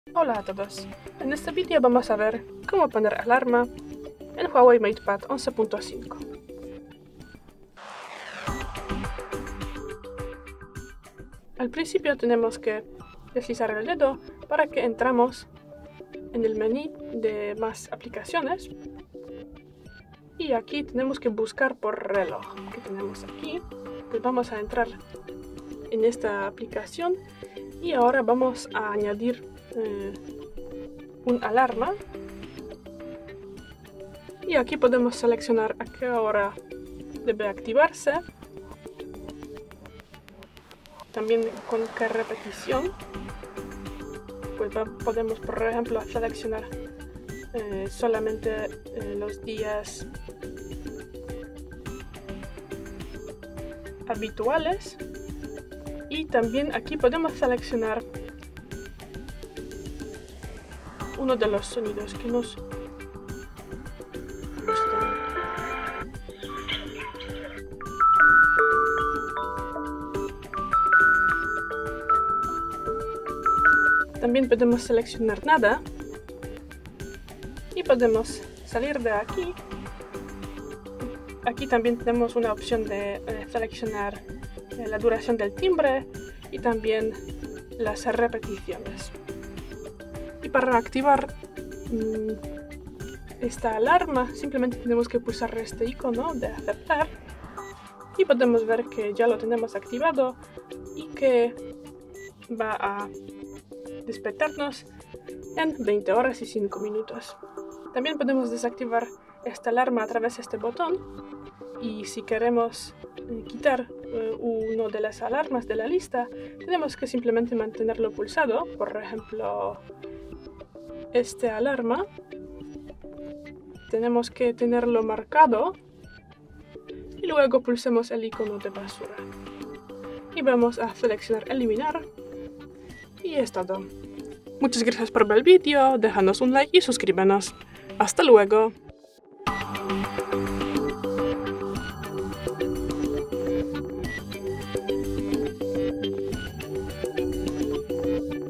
Hola a todos, en este vídeo vamos a ver cómo poner alarma en Huawei MatePad 11.5. Al principio tenemos que deslizar el dedo para que entramos en el menú de más aplicaciones y aquí tenemos que buscar por reloj que tenemos aquí. Pues vamos a entrar en esta aplicación y ahora vamos a añadir un alarma y aquí podemos seleccionar a qué hora debe activarse, también con qué repetición. Pues podemos, por ejemplo, seleccionar solamente los días habituales y también aquí podemos seleccionar uno de los sonidos que nos gustan. También podemos seleccionar nada y podemos salir de aquí. Aquí también tenemos una opción de seleccionar la duración del timbre y también las repeticiones. Y para activar esta alarma simplemente tenemos que pulsar este icono de aceptar y podemos ver que ya lo tenemos activado y que va a despertarnos en 20 horas y 5 minutos. También podemos desactivar esta alarma a través de este botón y si queremos quitar uno de las alarmas de la lista tenemos que simplemente mantenerlo pulsado. Por ejemplo, esta alarma tenemos que tenerlo marcado y luego pulsemos el icono de basura y vamos a seleccionar eliminar y es todo. Muchas gracias por ver el vídeo, déjanos un like y suscríbenos. Hasta luego.